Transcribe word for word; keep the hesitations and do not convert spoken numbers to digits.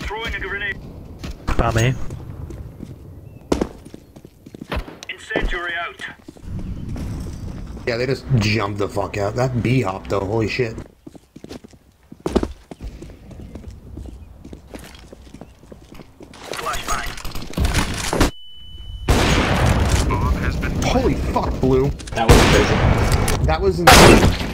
Throwing a grenade. By me. Incendiary out. Yeah, they just jumped the fuck out. That B-hop though, holy shit. Flashbang. Holy fuck, Blue. That was crazy. That was insane.